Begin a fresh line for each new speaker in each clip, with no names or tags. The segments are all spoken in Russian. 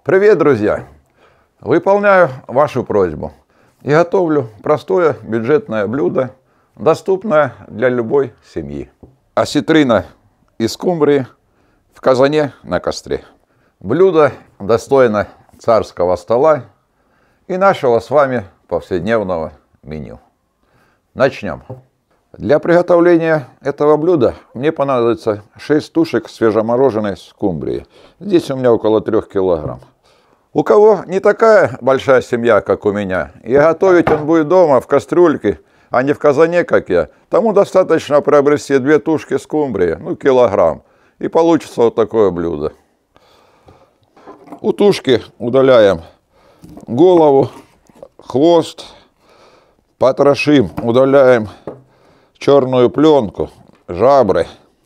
Привет, друзья! Выполняю вашу просьбу и готовлю простое бюджетное блюдо, доступное для любой семьи. Осетрина из скумбрии в казане на костре. Блюдо достойно царского стола и нашего с вами повседневного меню. Начнем. Для приготовления этого блюда мне понадобится 6 тушек свежемороженой скумбрии. Здесь у меня около 3 килограмм. У кого не такая большая семья, как у меня, и готовить он будет дома в кастрюльке, а не в казане, как я, тому достаточно приобрести 2 тушки скумбрии, килограмм, и получится вот такое блюдо. У тушки удаляем голову, хвост, потрошим, удаляем черную пленку, жабры.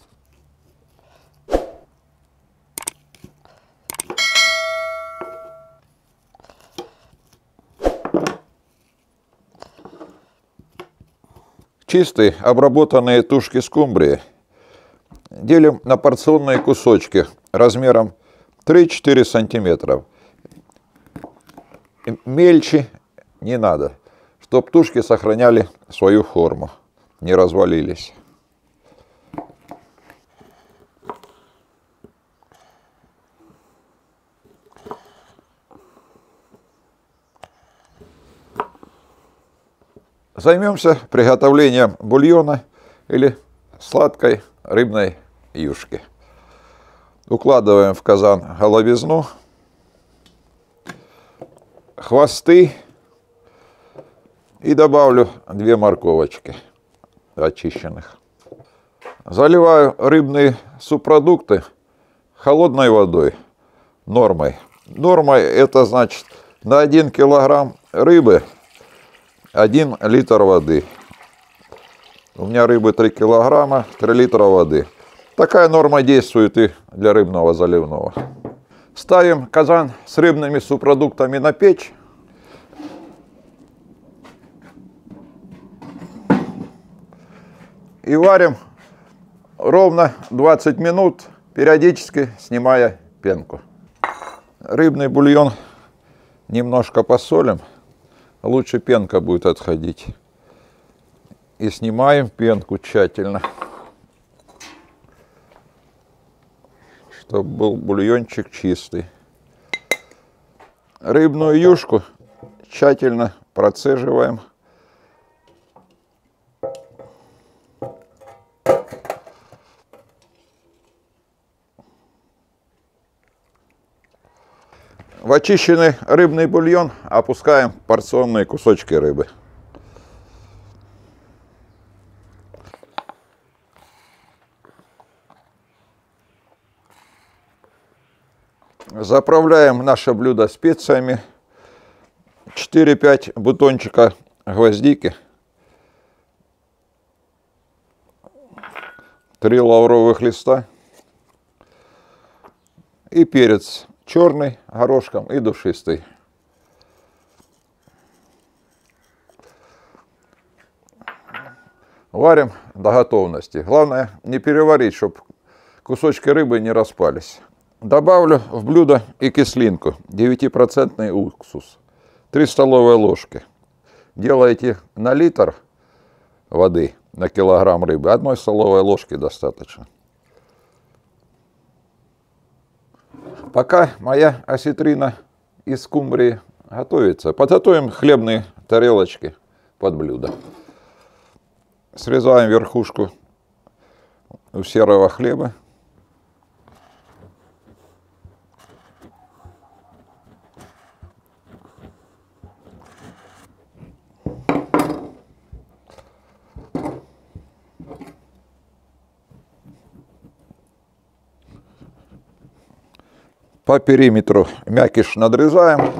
Чистые обработанные тушки скумбрии делим на порционные кусочки размером 3-4 сантиметра. Мельче не надо, чтобы тушки сохраняли свою форму, не развалились. Займемся приготовлением бульона или сладкой рыбной юшки. Укладываем в казан головизну, хвосты и добавлю 2 морковочки очищенных. Заливаю рыбные субпродукты холодной водой, нормой. Нормой это значит на 1 килограмм рыбы 1 литр воды. У меня рыбы 3 килограмма, 3 литра воды. Такая норма действует и для рыбного заливного. Ставим казан с рыбными субпродуктами на печь. И варим ровно 20 минут, периодически снимая пенку. Рыбный бульон немножко посолим. Лучше пенка будет отходить. И снимаем пенку тщательно, чтобы был бульончик чистый. Рыбную юшку тщательно процеживаем. В очищенный рыбный бульон опускаем порционные кусочки рыбы. Заправляем наше блюдо специями. 4-5 бутончика гвоздики, 3 лавровых листа и перец черный горошком и душистый. Варим до готовности. Главное не переварить, чтобы кусочки рыбы не распались. Добавлю в блюдо и кислинку, 9% уксус, 3 столовые ложки. Делаете на литр воды на килограмм рыбы, 1 столовой ложки достаточно. Пока моя осетрина из скумбрии готовится, подготовим хлебные тарелочки под блюдо. Срезаем верхушку у серого хлеба. По периметру мякиш надрезаем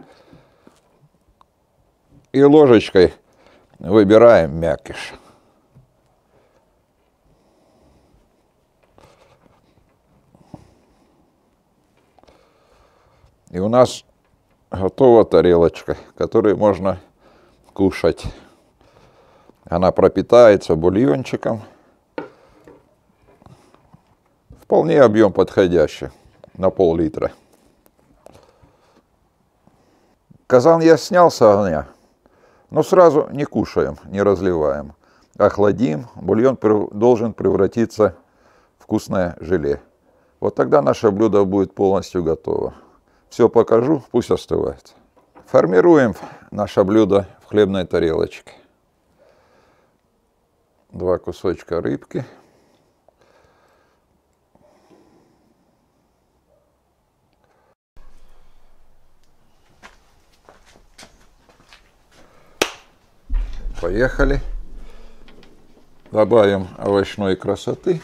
и ложечкой выбираем мякиш. И у нас готова тарелочка, которую можно кушать. Она пропитается бульончиком. Вполне объем подходящий, на пол-литра. Казан я снял с огня, но сразу не кушаем, не разливаем. Охладим, бульон должен превратиться в вкусное желе. Вот тогда наше блюдо будет полностью готово. Все покажу, пусть остывает. Формируем наше блюдо в хлебной тарелочке. 2 кусочка рыбки. Поехали. Добавим овощной красоты.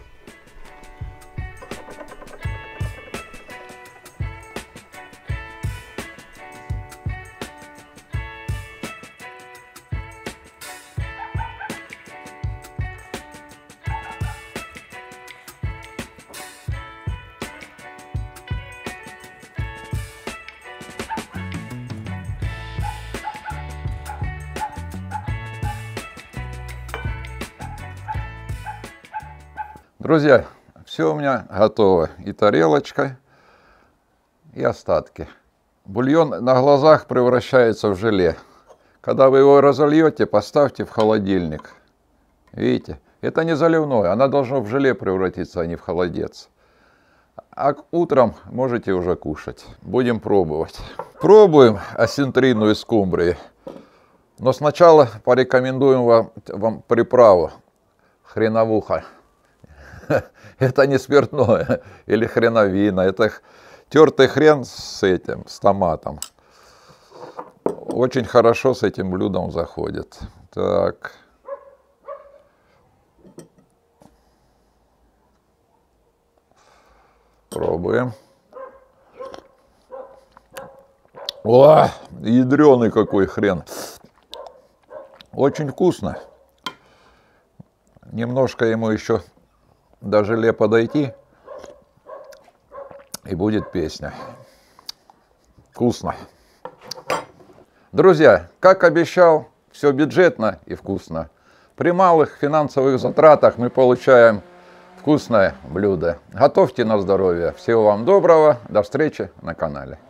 Друзья, все у меня готово. И тарелочка, и остатки. Бульон на глазах превращается в желе. Когда вы его разольете, поставьте в холодильник. Видите, это не заливное, она должна в желе превратиться, а не в холодец. А утром можете уже кушать. Будем пробовать. Пробуем осетрину из скумбрии. Но сначала порекомендуем вам приправу. Хреновуха. Это не спиртное или хреновина. Это тертый хрен с этим, с томатом. Очень хорошо с этим блюдом заходит. Так. Пробуем. О, ядреный какой хрен. Очень вкусно. Немножко ему еще до желе подойти, и будет песня. Вкусно. Друзья, как обещал, все бюджетно и вкусно. При малых финансовых затратах мы получаем вкусное блюдо. Готовьте на здоровье. Всего вам доброго. До встречи на канале.